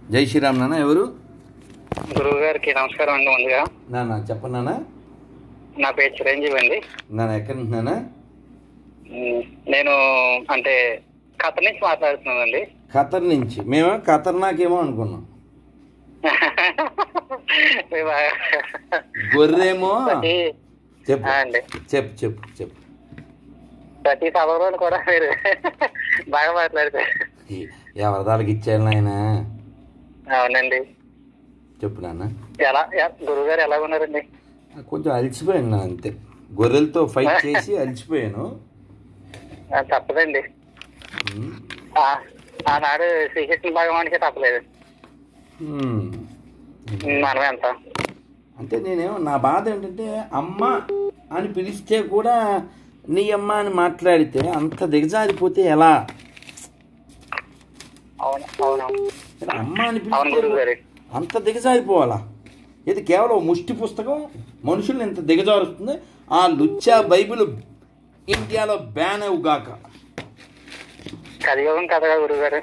జై శ్రీరామ్ నాన్న. ఎవరు? గురువు గారికి నమస్కారం అండి. ముందుగా నాన్న చెప్పండి నాన్న. నా పేరు చిరంజీవి అండి. నాన్న ఎక్కడి నుంచి నాన్న? నేను అంటే ఖతర్ నుంచి మాట్లాడుతున్నానండి. ఖతర్ నుంచి? మేము ఖతర్నాకేమో అనుకున్నాం. గొర్రెమో. చెప్పు అండి, చెప్పు చెప్పు చెప్పు. ప్రతి సభలో కూడా మీరు బాగా మాట్లాడతారు. ఎవరిదానికి ఇచ్చాను ఆయన. అవునండి. చెప్పు నాన్న. గురువు గారు ఎలా ఉన్నారండి? కొంచెం అలసిపోయాను నా, అంతే. గొర్రెలతో ఫైట్ చేసి అలసిపోయాను. తప్పదండి. ఆనాడు శ్రీకృష్ణ భగవానికి తప్పలేదు. మనం ఎంత అంటే నేనేమో నా బాధ ఏంటంటే అమ్మ అని పిలిస్తే కూడా నీ అమ్మ అని మాట్లాడితే అంత దిగజారిపోతే ఎలా? అవును అవును. అమ్మ అని పిలిస్తే అంత దిగజారిపోవాలా? ఇది కేవలం ముష్టి పుస్తకం మనుషుల్ని ఇంత దిగజారుస్తుంది. ఆ లుచ్చా బైబిల్ ఇండియాలో బ్యాన్ అవుగాక. కలియుగం కథగా గురుగారు.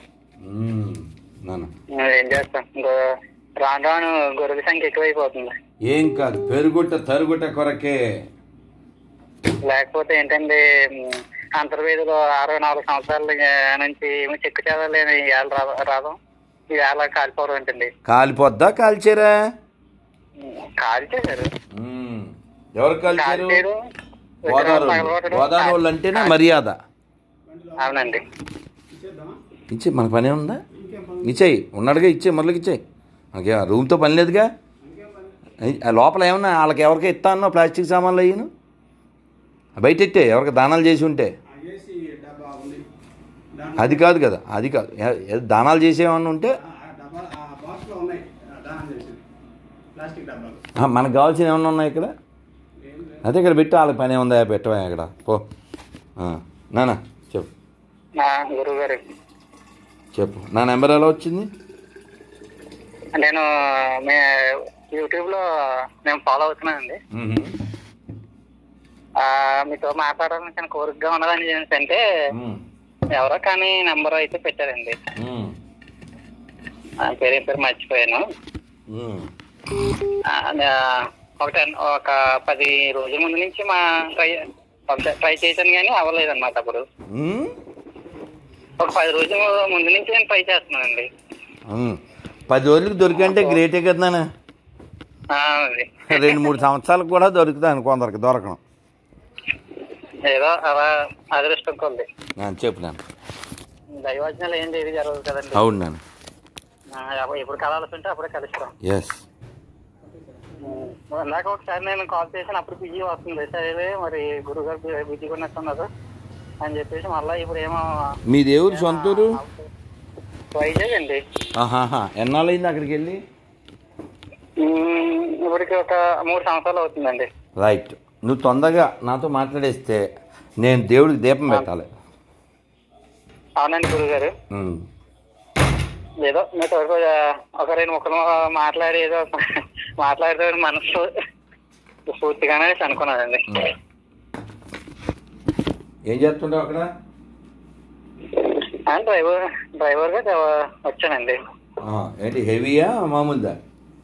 ఏం చేస్తాం, రాను రాను గొర్రెల సంఖ్య ఎక్కువైపోతుంది. ఏం కాదు, పెరుగుట తరుగుట కొరకే. లేకపోతే ఏంటంటే అంతర్వేదిలో 64 సంవత్సరాల నుంచి చెక్కు చదవలేని రాదు. ఈ వేళ కాలిపోవడం ఏంటండి? కాలిపోద్దా? కాల్చారా? కాల్చేశారు. ఎవరు కాల్చారు? గోదావరి వాళ్ళు అంటేనే మర్యాద. అవునండి. ఇచ్చే, మన పనే ఉందా? ఇచ్చేయి, ఉన్నాడుగా, ఇచ్చే, మళ్ళీ ఇచ్చేయి. ఓకే, రూమ్తో పని లేదుగా. లోపల ఏమన్నా వాళ్ళకి ఎవరికి ఇస్తా అన్నా ప్లాస్టిక్ సామాన్లు అయ్యాను బయట ఎట్టే, ఎవరికి దానాలు చేసి ఉంటే. అది కాదు కదా, అది కాదు. దానాలు చేసేమన్నా ఉంటే మనకు కావాల్సిన ఏమన్నా ఉన్నాయి ఇక్కడ? అదే ఇక్కడ పెట్టి వాళ్ళకి పని ఏముందా? పెట్టవా ఇక్కడ పో. నానా చెప్పు. గురువు గారు చెప్పు. నా నెంబర్ ఎలా వచ్చింది? నేను యూట్యూబ్లో నేను ఫాలో అవుతున్నానండి. మీతో మాట్లాడాలని చాలా కోరికగా ఉన్నదని ఏంటంటే ఎవరో కానీ నెంబర్ అయితే పెట్టారండి. పేరు మర్చిపోయాను. ఒక 10 రోజుల ముందు నుంచి ట్రై చేశాను కానీ అవ్వలేదన్నమాట. అప్పుడు ఒక 10 రోజుల ముందు నుంచి నేను ట్రై చేస్తున్నానండి. 10 రోజులకు దొరికంటే గ్రేటే కదా నాన్న. 2-3 సంవత్సరాలకు కూడా దొరుకుతాను, కొందరికి దొరకడం. ఏదో అలా అదృష్టం కొంది. చెప్పు నాన్న. దైవాజ్ఞలు ఏం ఏది జరగదు కదండి. అవును నాన్న. ఎప్పుడు కలాల్సి ఉంటే అప్పుడే కలుస్తాం. ఎస్. ఇందాక ఒకసారి నేను కాల్ చేసాను, అప్పుడు బిజీ వస్తుంది. సరే మరి గురుగారు బిజీగా ఉన్నట్టున్నారు అని చెప్పేసి మళ్ళీ ఇప్పుడు ఏమో. మీ దేవుడు సొంతూరు? వైజాగ్ అండి. ఎన్నాళ్ళైంది అక్కడికి వెళ్ళి? ఇప్పటికి ఒక 3 సంవత్సరాలు అవుతుందండి. రైట్. నువ్వు తొందరగా నాతో మాట్లాడేస్తే నేను దేవుడికి దీపం పెట్టాలి. అవునండి గురుగారు. ఏదో మీతో ఒక 2 ముక్కలు మాట్లాడి ఏదో మాట్లాడితే మనసు పూర్తిగానే అనుకున్నానండి. ఏం చేస్తుంటావు అక్కడ? డ్రైవర్గా వచ్చానండి. ఏంటి, హెవీయా మామూలుదా?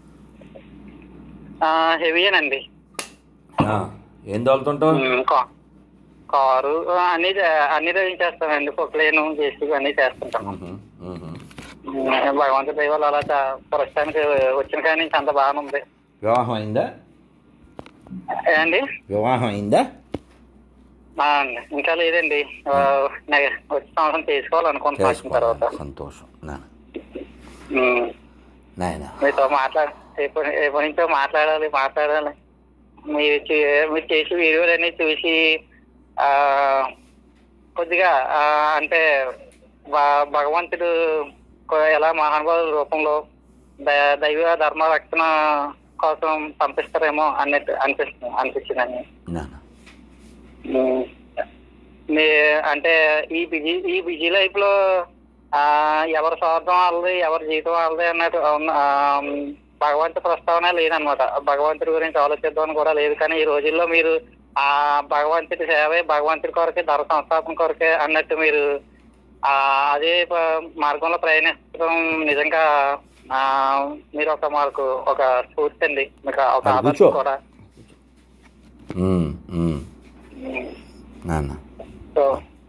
హెవీయేనండి. ఏం తోలుతుంటావు? కారు అన్ని చేస్తానండి. పొక్లేను జేసీ అన్ని చేస్తుంటాం. భగవంతుడి దయ వల్ల అలా ప్రస్తుతానికి వచ్చిన కానీ నుంచి అంత బాగానే ఉంది. వివాహం అయిందా? అండి వివాహం అయిందా? ఇంకా లేదండి. వచ్చే సంవత్సరం చేసుకోవాలనుకుంటున్నాను. తర్వాత సంతోషం. మీతో ఎప్పటి నుంచో మాట్లాడాలి. మీరు చేసి వీడియోలన్నీ చూసి కొద్దిగా అంటే భగవంతుడు ఎలా మహానుభావుల రూపంలో దైవ ధర్మ రక్షణ కోసం పంపిస్తారేమో అన్నట్టు అనిపించిందండి. అంటే ఈ బిజీ లైఫ్ లో ఎవరి స్వార్థం వాళ్ళది, ఎవరి జీవితం వాళ్ళది అన్నట్టు భగవంతుడి ప్రస్తావన లేదనమాట. భగవంతుడి గురించి ఆలోచిద్దామని కూడా లేదు. కానీ ఈ రోజుల్లో మీరు ఆ భగవంతుడి సేవే, భగవంతుడి కొరకే, ధర్మ సంస్థాపన కొరకే అన్నట్టు మీరు అదే మార్గంలో ప్రయాణించడం నిజంగా ఆ, మీరు మాకు ఒక స్ఫూర్తి అండి, మీకు ఒక అది ఆదర్శం కూర్చో. కూడా. నాన్న సో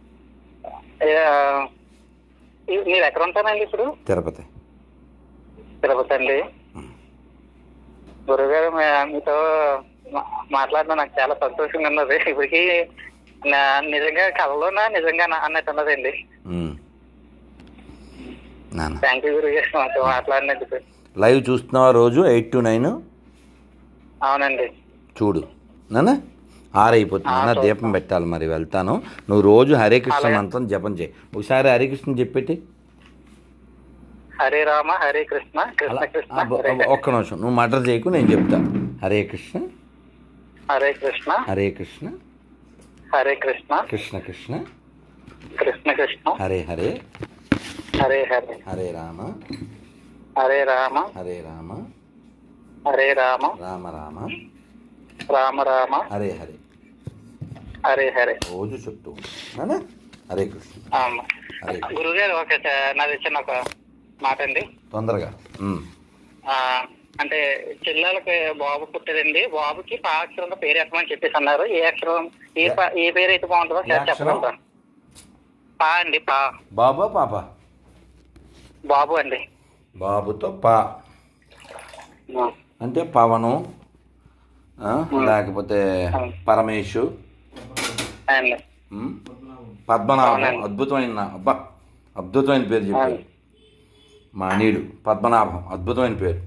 మీరు ఎక్కడ ఉంటారండి ఇప్పుడు? తిరుపతి. తిరుపతి అండి. గురుగారు మీతో మాట్లాడడం నాకు చాలా సంతోషంగా ఉన్నది. ఇప్పటికి నిజంగా కళలోనా నిజంగా అన్నట్టు ఉన్నదండి. నాన్న థ్యాంక్ యూ గురుగారు మాతో మాట్లాడినందుకు. లైవ్ చూస్తున్నావా రోజు 8 to 9? అవునండి. చూడు నాన్న, 6 అయిపోతుంది నాన్న, దీపం పెట్టాలి మరి, వెళ్తాను. నువ్వు రోజు హరే కృష్ణ మంత్రం జపం చేయి. ఒకసారి హరే కృష్ణ చెప్పేటి. హరే రామ హరే కృష్ణ కృష్ణ కృష్ణ హరే హరే. ఒక్క నిమిషం నువ్వు మర్డర్ చేయకు, నేను చెప్తా. హరే కృష్ణ హరే కృష్ణ హరే కృష్ణ హరే కృష్ణ కృష్ణ కృష్ణ కృష్ణ కృష్ణ హరే హరే హరే హరే హరే రామ హరే రామ హరే రామ హరే రామ రామ రామ రామ రామ హరే హరే హరే హరే. రోజు చెప్తూ నాన్న హరే కృష్ణ. హరే కృష్ణ. గురుగారు ఓకే సార్, నాది చిన్న ఒక మాట అండి. తొందరగా. అంటే చెల్లెలకి బాబు పుట్టారండి. బాబుకి పా అక్షరంలో పేరు ఎత్తమని చెప్పేసి అన్నారు. ఏ అక్షరం ఏ పేరు అయితే బాగుంటుందో సార్ చెప్పగలరా? పా అండి, పా. బాబా పాప? బాబు అండి. బాబుతో పా అంటే పవను, లేకపోతే పరమేశు, అండి. పద్మనాభం. అద్భుతమైన అబ్బా, అద్భుతమైన పేరు చెప్పారు. మానీయుడు పద్మనాభం, అద్భుతమైన పేరు.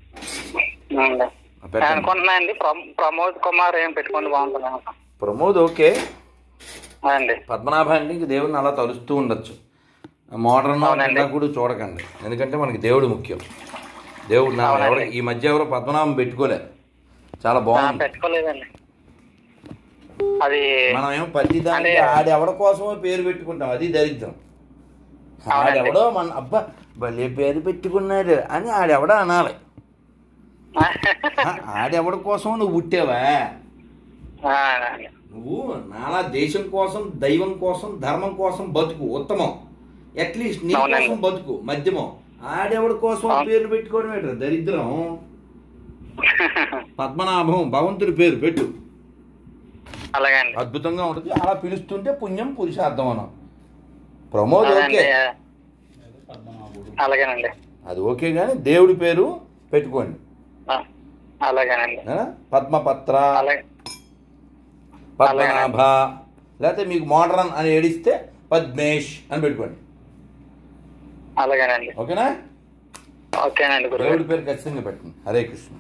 అనుకుంటున్నా అండి ప్రమోద్ కుమార్ ఏం పెట్టుకోండి బాగుంటుంది. ప్రమోద్ ఓకే అండి. పద్మనాభ అంటే ఇంక దేవుడిని అలా తలుస్తూ ఉండొచ్చు. మోడర్న్ కూడా చూడకండి, ఎందుకంటే మనకి దేవుడు ముఖ్యం. దేవుడు ఈ మధ్య ఎవరో పద్మనాభం పెట్టుకోలేదు, చాలా బాగుంది. పెట్టుకోలేదండి. అది మనం ఏమో ప్రతి దానికి ఆడెవడ కోసమో పేరు పెట్టుకుంటాం, అది దరిద్రం. ఆడెవడో మన అబ్బా భలే పేరు పెట్టుకున్నాడు అని ఆడెవడో అనాలి. ఆడెవడ కోసం నువ్వు పుట్టావా? నువ్వు నాలా దేశం కోసం, దైవం కోసం, ధర్మం కోసం బతుకు, ఉత్తమం. అట్లీస్ట్ నీ కోసం బతుకు, మధ్యమం. ఆడెవడి కోసం పేర్లు పెట్టుకోవడం ఏంట్రా దరిద్రం. పద్మనాభం భగవంతుడి పేరు పెట్టు, అద్భుతంగా ఉంటుంది. అలా పిలుస్తుంటే పుణ్యం పురుషార్థం అనం. ప్రమోద్ ఓకే, అలాగేనండి. అది ఓకే, కానీ దేవుడి పేరు పెట్టుకోండి. అలాగేనండి. పద్మపత్ర, పద్మనాభ, లేకపోతే మీకు మోడరన్ అని ఏడిస్తే పద్మేష్ అని పెట్టుకోండి. అలాగేనండి. ఓకేనా? ఓకేనండి. దేవుడి పేరు ఖచ్చితంగా పెట్టండి. హరే కృష్ణ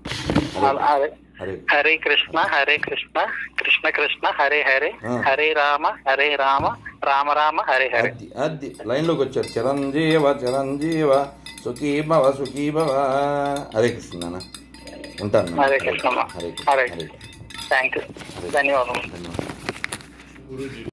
హరే కృష్ణ హరే కృష్ణ కృష్ణ కృష్ణ హరే హరే హరే రామ రామ రామ హరే హరే. అది లైన్లోకి వచ్చారు. చిరంజీవ చిరంజీవ సుఖీ భవ సుఖీ భవ. హరే కృష్ణ నాన్న, ఉంటాను. హరే కృష్ణ. హరే హరే. థ్యాంక్ యూ, ధన్యవాదం.